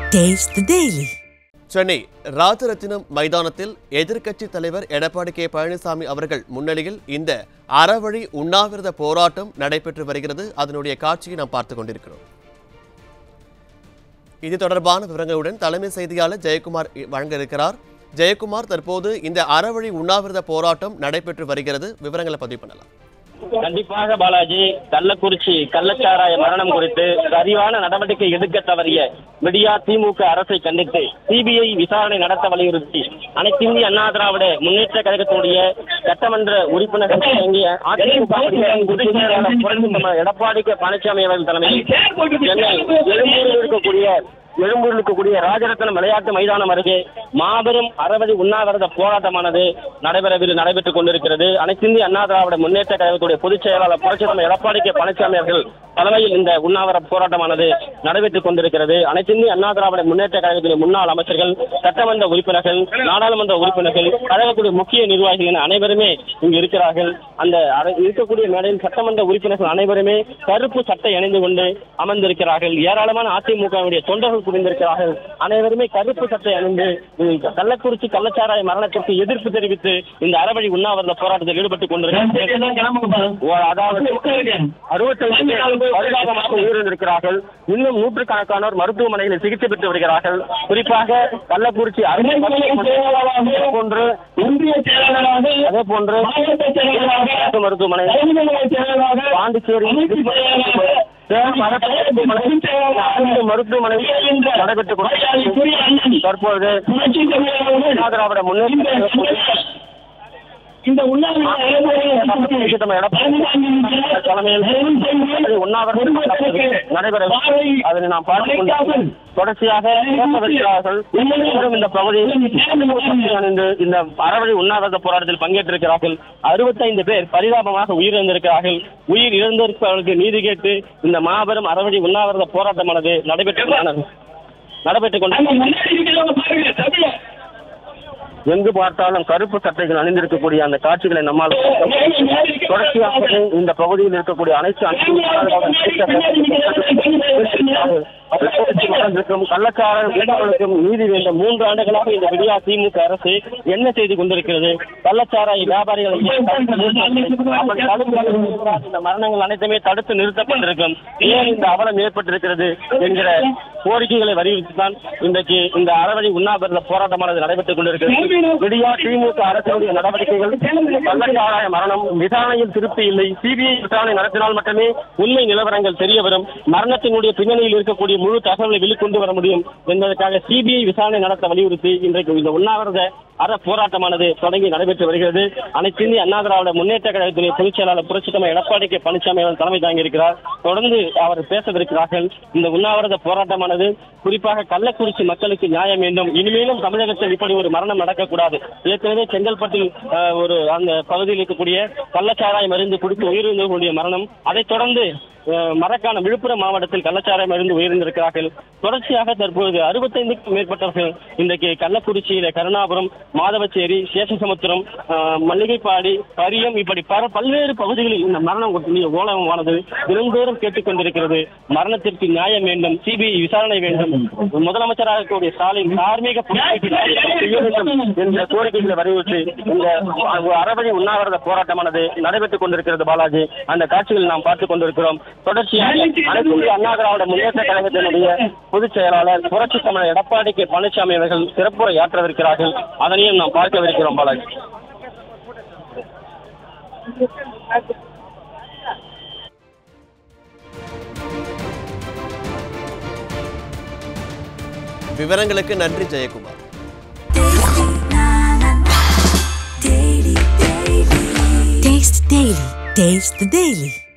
Taste the Daily. Chennai Rajarathinam மைதானத்தில் எதிர்க்கட்சி தலைவர் எடப்பாடி கே பழனிசாமி அவர்கள் முன்னிலையில் இந்த அறவழி உண்ணாவிரத போராட்டம் நடைபெற்று வருகிறது. அதனுடைய காட்சியை நாம் பார்த்துக் கொண்டிருக்கிறோம். இது தொடர்பான விவரங்களுடன் தலைமை செய்தியாளர் ஜெயக்குமார் வழங்க இருக்கிறார். ஜெயக்குமார், தற்போது இந்த அறவழி உண்ணாவிரத போராட்டம் நடைபெற்று வருகிறது, விவரங்களை பதிவு பண்ணலாம். கண்டிப்பாக பாலாஜி, கள்ளக்குறிச்சி கள்ளச்சாராய மரணம் குறித்து சரியான நடவடிக்கை எடுக்க தவறிய விடியா திமுக அரசை கண்டித்து சிபிஐ விசாரணை நடத்த வலியுறுத்தி அனைத்து இந்திய அண்ணா திராவிட முன்னேற்ற கழகத்துடைய சட்டமன்ற உறுப்பினர்கள் எடப்பாடி கே பழனிசாமி அவர்கள் தலைமையில் சென்னை எழும்பூரில் இருக்கக்கூடிய ராஜரத்னம் விளையாட்டு மைதானம் அருகே மாபெரும் அறவழி உண்ணாவிரத போராட்டமானது நடைபெற்றுக் கொண்டிருக்கிறது. அனைத்து இந்திய அண்ணா திராவிட முன்னேற்ற கழகத்துடைய பொதுச் செயலாளர் புரட்சித்தலைவர் எடப்பாடி கே பழனிசாமி அவர்கள் தலைமையில் இந்த உண்ணாவிரத போராட்டமானது நடைபெற்றுக் கொண்டிருக்கிறது. அனைத்து இந்திய அண்ணா திராவிட முன்னேற்ற கழகத்துடைய முன்னாள் அமைச்சர்கள், சட்டமன்ற உறுப்பினர்கள், நாடாளுமன்ற உறுப்பினர்கள், கழகத்துடைய முக்கிய நிர்வாகிகள் என அனைவருமே இங்கு இருக்கிறார்கள். அந்த இருக்கக்கூடிய மேடையில் சட்டமன்ற உறுப்பினர்கள் அனைவருமே கருப்பு சட்டை அணிந்து கொண்டு அமர்ந்திருக்கிறார்கள். ஏராளமான அதிமுகவுடைய தொண்டர்கள் புரிந்திருக்கிறார்கள். அனைவருமே கருப்பு சட்டை அணிந்து கள்ளக்குறிச்சி கள்ளச்சாராய மரணத்திற்கு எதிர்ப்பு தெரிவித்து இந்த அறவழி உண்ணாவிரத போராட்டத்தில் ஈடுபட்டுக் கொண்டிருக்கிறார்கள். அதாவது 65 பரிதாபமாக உயிரிழந்திருக்கிறார்கள். இன்னும் நூற்றுக்கணக்கானோர் மருத்துவமனைகளில் சிகிச்சை பெற்று வருகிறார்கள். குறிப்பாக கள்ளக்குறிச்சி போன்று ஒன்றிய செயலாளராக, அதே போன்று மருத்துவமனை, பாண்டிச்சேரி மருத்துவமனை நடைபெற்றுக் கொண்டு தற்போது திராவிட முன்னேற்ற இந்த நடைபெற அதனை நாம் பார்த்துக் தொடர்ச்சியாக இந்த பகுதியில் இந்த அறவழி உண்ணாவிரத போராட்டத்தில் பங்கேற்றிருக்கிறார்கள். 65 பேர் பரிதாபமாக உயிரிழந்திருக்கிறார்கள். உயிர் இழந்திருப்பவர்களுக்கு நீதி கேட்டு இந்த மாபெரும் அறவழி உண்ணாவிரத போராட்டமானது நடைபெற்றுக் கொண்டு எங்கு பார்த்தாலும் கருப்பு சட்டைகள் அணிந்திருக்கக்கூடிய அந்த காட்சிகளை நம்மால் தொடர்ச்சியாக இந்த பகுதியில் இருக்கக்கூடிய அனைத்து கள்ளச்சாராயம் நீதி வேண்டும். 3 ஆண்டுகளாக இந்த விடியா திமுக அரசு என்ன செய்து கொண்டிருக்கிறது? கள்ளச்சாராய வியாபாரிகளை இந்த மரணங்கள் அனைத்துமே தடுத்து நிறுத்தப்பட்டிருக்கும். ஏன் இந்த அவலம் ஏற்பட்டிருக்கிறது என்கிற கோரிக்கைகளை வலியுறுத்தித்தான் இன்றைக்கு இந்த அறவழி உண்ணாவிரத போராட்டமானது நடைபெற்றுக் கொண்டிருக்கிறது. விடியா திமுக அரசுடைய நடவடிக்கைகள் கள்ளச்சாராய மரணம் விசாரணையில் திருப்தி இல்லை. சிபிஐ விசாரணை நடத்தினால் மட்டுமே உண்மை நிலவரங்கள் தெரிய வரும். மரணத்தினுடைய பின்னணியில் இருக்கக்கூடிய முழு தகவலை வெளிக்கொண்டு வர முடியும் என்பதற்காக சிபிஐ விசாரணை நடத்த வலியுறுத்தி இன்றைக்கு இந்த உண்ணாவிரத அற போராட்டமானது தொடங்கி நடைபெற்று வருகிறது. அனைத்து இந்திய அண்ணா திராவிட முன்னேற்ற கழகத்துடைய பொதுச் செயலாளர் புரட்சித்தலைவர் எடப்பாடி கே பழனிசாமி அவர்கள் தலைமை தாங்கியிருக்கிறார். தொடர்ந்து அவர் பேசவிருக்கிறார்கள். இந்த உண்ணாவிரத போராட்டமானது குறிப்பாக கள்ளக்குறிச்சி மக்களுக்கு நியாயம் வேண்டும். இனிமேலும் தமிழகத்தில் இப்படி ஒரு மரணம் நடக்கக்கூடாது. ஏற்கனவே செங்கல்பட்டில் அந்த பகுதியில் இருக்கக்கூடிய கள்ளச்சாராயம் மருந்து குடித்து உயிரிழந்தவர்களுடைய மரணம், அதைத் தொடர்ந்து மரக்காணம் விழுப்புரம் மாவட்டத்தில் கள்ளச்சாராயம் மருந்து உயிரிழந்திருக்கிறார்கள். தொடர்ச்சியாக தற்போது 65க்கும் மேற்பட்டவர்கள் இன்றைக்கு கள்ளக்குறிச்சியில கருணாபுரம், மாதவச்சேரி, சேஷசமுத்திரம், மல்லிகைப்பாடி, பரியம் இப்படி பல்வேறு பகுதிகளில் இந்த மரணம் ஓலமானது தினந்தோறும் கேட்டுக் கொண்டிருக்கிறது. மரணத்திற்கு நியாயம் வேண்டும், சிபிஐ விசாரணை வேண்டும், முதலமைச்சராக இருக்கக்கூடிய ஸ்டாலின் தார்மீக என்ற கோரிக்கைகளை வலியுறுத்தி இந்த அறவழி உண்ணாவிரத போராட்டமானது நடைபெற்றுக் கொண்டிருக்கிறது. பாலாஜி, அந்த காட்சிகள் நாம் பார்த்துக் கொண்டிருக்கிறோம். தொடர்ச்சியாக அனைத்து இந்திய அண்ணா திராவிட முன்னேற்ற கழகத்தினுடைய பொதுச் செயலாளர் புரட்சித்தலைவர் எடப்பாடி கே பழனிசாமி அவர்கள் சிறப்புரை ஆற்றவிருக்கிறார்கள். அதனையும் நாம் பார்க்கவிருக்கிறோம். பாலாஜி, விவரங்களுக்கு நன்றி ஜெயக்குமார். Taste the Daily.